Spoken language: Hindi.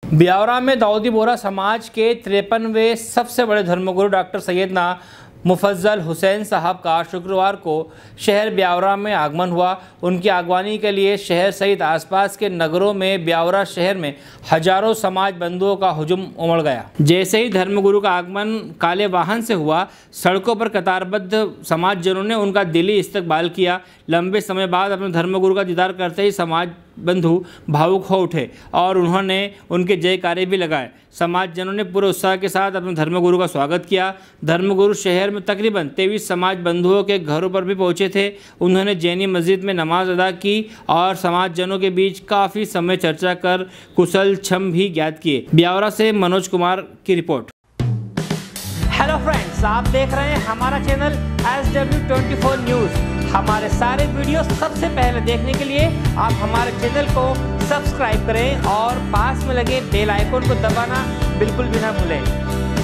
ब्यावरा में दाऊदी बोहरा समाज के 53वें सबसे बड़े धर्मगुरु डॉक्टर सैयदना मुफज्जल हुसैन साहब का शुक्रवार को शहर ब्यावरा में आगमन हुआ। उनकी अगवानी के लिए शहर सहित आसपास के नगरों में ब्यावरा शहर में हजारों समाज बंधुओं का हुजूम उमड़ गया। जैसे ही धर्मगुरु का आगमन काले वाहन से हुआ, सड़कों पर कतारबद्ध समाजजनों ने उनका दिली इस्तकबाल किया। लंबे समय बाद अपने धर्मगुरु का दीदार करते ही समाज बंधु भावुक हो उठे और उन्होंने उनके जयकारे भी लगाए। समाजजनों ने पूरे उत्साह के साथ अपने धर्मगुरु का स्वागत किया। धर्मगुरु शहर में तकरीबन 23 समाज बंधुओं के घरों पर भी पहुंचे थे। उन्होंने जैनी मस्जिद में नमाज अदा की और समाजजनों के बीच काफ़ी समय चर्चा कर कुशल क्षम भी ज्ञात किए। ब्यावरा से मनोज कुमार की रिपोर्ट। हेलो फ्रेंड्स, आप देख रहे हैं हमारा चैनल SW24 न्यूज़। हमारे सारे वीडियो सबसे पहले देखने के लिए आप हमारे चैनल को सब्सक्राइब करें और पास में लगे बेल आइकन को दबाना बिल्कुल भी ना भूलें।